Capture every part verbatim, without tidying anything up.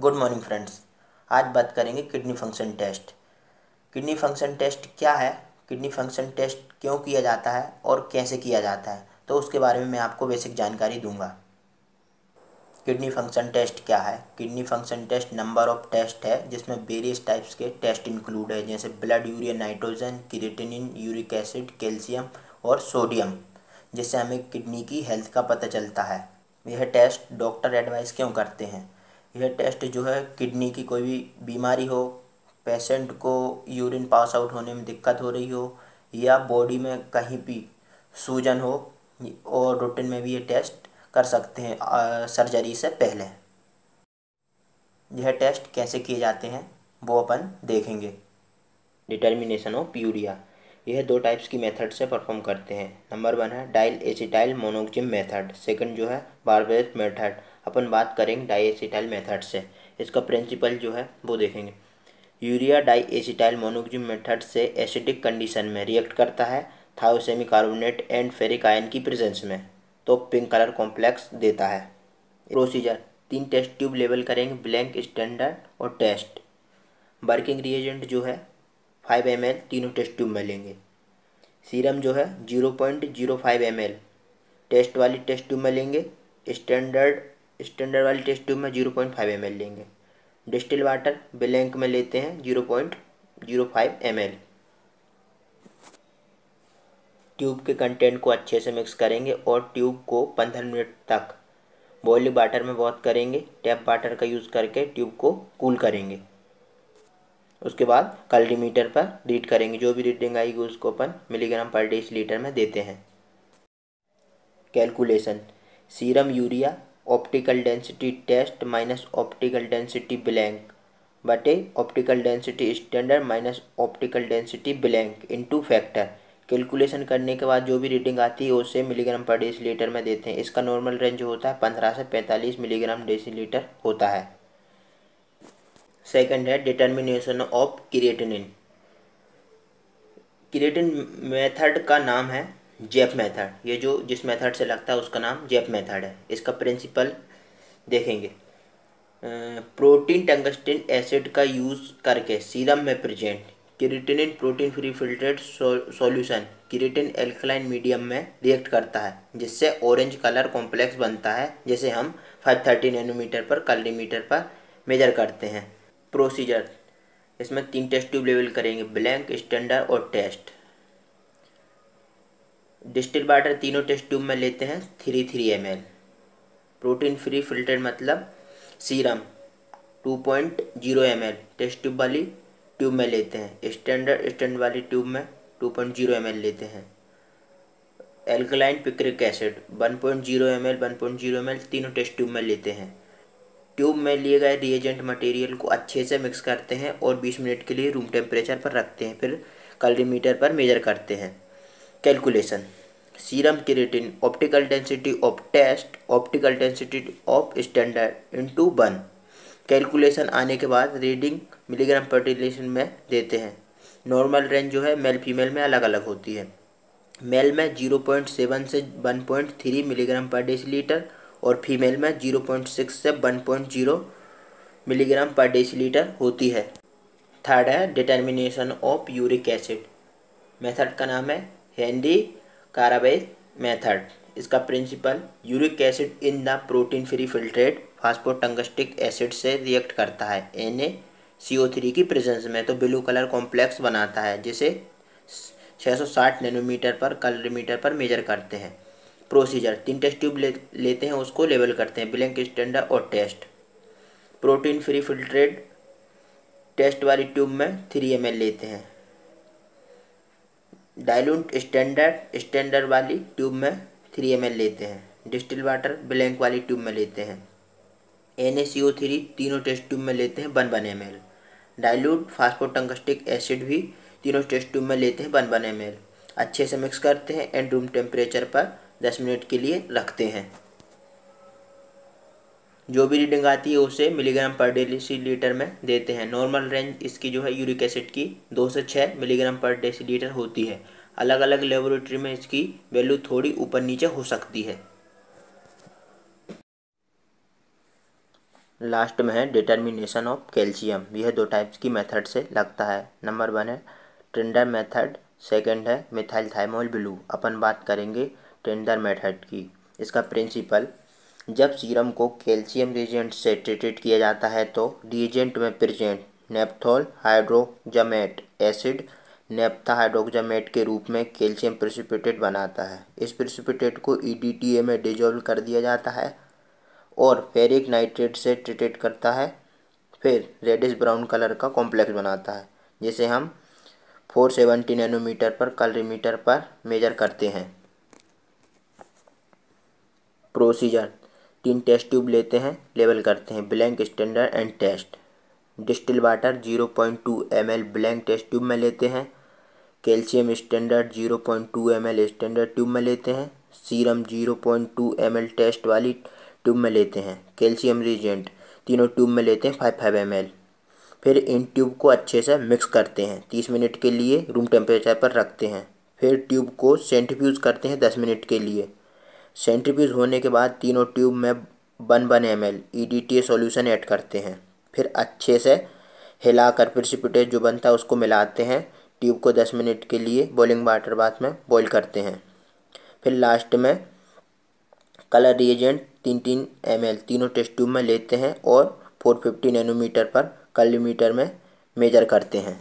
Good morning friends. आज बात करेंगे kidney function test. Kidney function test क्या है, किडनी फंक्शन टेस्ट क्यों किया जाता है और कैसे किया जाता है, तो उसके बारे में मैं आपको बेसिक जानकारी दूंगा। किडनी फंक्शन टेस्ट क्या है? Kidney function test number of test है जिसमें वेरियस टाइप्स के टेस्ट इंक्लूड है, जैसे blood urea nitrogen, creatinine, uric acid, calcium और सोडियम, जिससे हमें किडनी की हेल्थ का पता चलता है। यह टेस्ट डॉक्टर एडवाइस क्यों करते हैं? यह टेस्ट जो है किडनी की कोई भी बीमारी हो, पेशेंट को यूरिन पास आउट होने में दिक्कत हो रही हो, या बॉडी में कहीं भी सूजन हो, और रूटीन में भी ये टेस्ट कर सकते हैं सर्जरी से पहले। यह टेस्ट कैसे किए जाते हैं वो अपन देखेंगे। डिटर्मिनेशन ऑफ यूरिया, यह दो टाइप्स की मेथड से परफॉर्म करते हैं। नंबर वन है diacetyl monoxime method, second जो है बारबेट मेथड। अपन बात करेंगे डाई एसिटाइल मेथड से। इसका प्रिंसिपल जो है वो देखेंगे। Urea diacetyl monoxime method से एसिडिक कंडीशन में रिएक्ट करता है thiosemi carbonate and ferric ion की प्रेजेंस में, तो पिंक कलर कॉम्प्लेक्स देता है। प्रोसीजर, तीन टेस्ट ट्यूब लेवल करेंगे, ब्लैंक, स्टैंडर्ड और टेस्ट। वर्किंग रिएजेंट जो है फाइव एम एल तीनों टेस्ट ट्यूब में लेंगे। सीरम जो है zero point zero five M L test वाली टेस्ट ट्यूब में लेंगे। स्टैंडर्ड स्टैंडर्ड वाली टेस्ट ट्यूब में zero point five M L लेंगे। डिस्टिल वाटर ब्लैंक में लेते हैं zero point zero five M L. Tube के कंटेंट को अच्छे से मिक्स करेंगे और ट्यूब को पंद्रह मिनट तक बॉइलिंग वाटर में वॉश करेंगे। टैप वाटर का यूज़ करके ट्यूब को कूल करेंगे। उसके बाद कैलोरीमीटर पर रीड करेंगे, जो भी रीडिंग आएगी उसको अपन मिलीग्राम पर डेसीलीटर में देते हैं। Calculation, serum urea optical density test minus optical density blank बटे optical density standard minus optical density blank into factor. Calculation करने के बाद जो भी रीडिंग आती है उसे मिलीग्राम पर डेसीलीटर में देते हैं। इसका नॉर्मल रेंज होता है पंद्रह से पैंतालीस मिलीग्राम डेसीलीटर होता है। सेकंड है determination of creatinine. Creatine method का नाम है जेप मेथड। ये जो जिस मेथड से लगता है उसका नाम जेप मेथड है। इसका प्रिंसिपल देखेंगे। प्रोटीन टंगस्टन एसिड का यूज़ करके सीरम में present creatinine protein free filtrate solution creatine alkaline medium में रिएक्ट करता है, जिससे ऑरेंज कलर कॉम्प्लेक्स बनता है, जिसे हम फाइव थर्टी नैनोमीटर पर कैलोरीमीटर पर मेजर करते हैं। प्रोसीजर, इसमें तीन टेस्ट ट्यूब लेवल करेंगे, ब्लैंक, स्टैंडर्ड और टेस्ट। डिस्टिल वाटर तीनों टेस्ट ट्यूब में लेते हैं three three M L. Protein free filter मतलब serum two point zero M L test tube वाली ट्यूब में लेते हैं। स्टैंडर्ड स्टैंड वाली ट्यूब में two point zero M L लेते हैं। Alkaline picric acid one point zero M L one point zero M L तीनों टेस्ट ट्यूब में लेते हैं। ट्यूब में लिए गए रिएजेंट मटेरियल को अच्छे से मिक्स करते हैं और बीस मिनट के लिए रूम टेम्परेचर पर रखते हैं, फिर कैलोरीमीटर पर मेजर करते हैं। Calculation, serum creatine optical density of test optical density of standard into one. Calculation आने के बाद रीडिंग मिलीग्राम पर डेसीलीटर में देते हैं। नॉर्मल रेंज जो है मेल फीमेल में अलग अलग होती है। मेल में जीरो पॉइंट सेवन से one point three milligram per decilitre और फीमेल में जीरो पॉइंट सिक्स से one point zero milligram per decilitre होती है। थर्ड है determination of uric acid. Method का नाम है हेनरी काराबाई मेथड। इसका principle, uric acid in the protein free filtrate phosphotungstic acid से रिएक्ट करता है N A C O three की प्रेजेंस में, तो ब्लू कलर कॉम्प्लेक्स बनाता है, जिसे छः सौ साठ नैनोमीटर पर कैलोरीमीटर पर मेजर करते हैं। प्रोसीजर, तीन टेस्ट ट्यूब ले, लेते हैं, उसको लेवल करते हैं, ब्लैंक, स्टैंडर्ड और test. Protein free filtrate test वाली ट्यूब में थ्री एम एल लेते हैं। डाइल्यूट स्टैंडर्ड स्टैंडर्ड वाली ट्यूब में थ्री एम एल लेते हैं। डिस्टिल वाटर ब्लैंक वाली ट्यूब में लेते हैं। N A C O three तीनों टेस्ट ट्यूब में लेते हैं one one M L. Dilute phosphotungstic acid भी तीनों टेस्ट ट्यूब में लेते हैं वन वन एम एल। अच्छे से मिक्स करते हैं एंड रूम टेम्परेचर पर दस मिनट के लिए रखते हैं। जो भी रीडिंग आती है उसे मिलीग्राम पर डेसीलीटर में देते हैं। नॉर्मल रेंज इसकी जो है यूरिक एसिड की दो से छः मिलीग्राम पर डेसीलीटर होती है। अलग अलग लेबोरेटरी में इसकी वैल्यू थोड़ी ऊपर नीचे हो सकती है। लास्ट में है डिटर्मिनेशन ऑफ कैल्शियम। यह दो टाइप्स की मेथड से लगता है। नंबर वन है टेंडर मेथड, सेकंड है मिथाइल थाइमोल ब्लू। अपन बात करेंगे टेंडर मेथड की। इसका प्रिंसिपल, जब सीरम को कैल्शियम रिएजेंट से ट्रीटेड किया जाता है तो रिएजेंट में present naphthol hydroxamate acid naphtha hydroxamate के रूप में कैल्शियम प्रेसिपिटेट बनाता है। इस प्रेसिपिटेट को ई डी टी ए में डिजोल्व कर दिया जाता है और फेरिक नाइट्रेट से ट्रीटेड करता है, फिर रेडिश ब्राउन कलर का कॉम्प्लेक्स बनाता है, जिसे हम चार सौ सत्तर नैनोमीटर पर कैलोरीमीटर पर मेजर करते हैं। प्रोसीजर, तीन टेस्ट ट्यूब लेते हैं, लेवल करते हैं blank, standard and test. Distil water zero point two M L blank test tube में लेते हैं, calcium standard zero point two M L standard tube में लेते हैं, serum zero point two M L test वाली tube में लेते हैं, कैल्शियम रिएजेंट तीनों ट्यूब में लेते हैं फाइव फाइव एम एल। फिर इन ट्यूब को अच्छे से मिक्स करते हैं, तीस मिनट के लिए रूम टेम्परेचर पर रखते हैं। फिर ट्यूब को सेंट्रीफ्यूज करते हैं दस मिनट के लिए। सेंट्रीफ्यूज होने के बाद तीनों ट्यूब में one one M L E D T A solution add करते हैं। फिर अच्छे से हिलाकर प्रेसिपिटेट जो बनता है उसको मिलाते हैं। ट्यूब को दस मिनट के लिए बॉइलिंग वाटर बाथ में बॉईल करते हैं। फिर लास्ट में कलर रिएजेंट तीन तीन एम एल तीनों टेस्ट ट्यूब में लेते हैं और चार सौ पचास नैनोमीटर पर कैलोरीमीटर में मेजर करते हैं।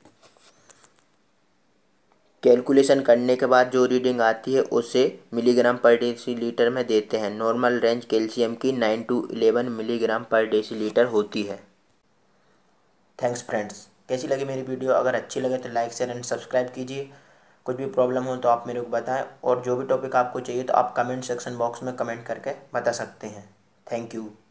कैलकुलेशन करने के बाद जो रीडिंग आती है उसे मिलीग्राम पर डेसीलीटर में देते हैं। नॉर्मल रेंज कैल्शियम की nine to eleven milligram per decilitre होती है। Thanks friends. कैसी लगी मेरी वीडियो? अगर अच्छी लगे तो लाइक शेयर एंड सब्सक्राइब कीजिए। कुछ भी प्रॉब्लम हो तो आप मेरे को बताएं, और जो भी टॉपिक आपको चाहिए तो आप कमेंट सेक्शन बॉक्स में कमेंट करके बता सकते हैं। Thank you.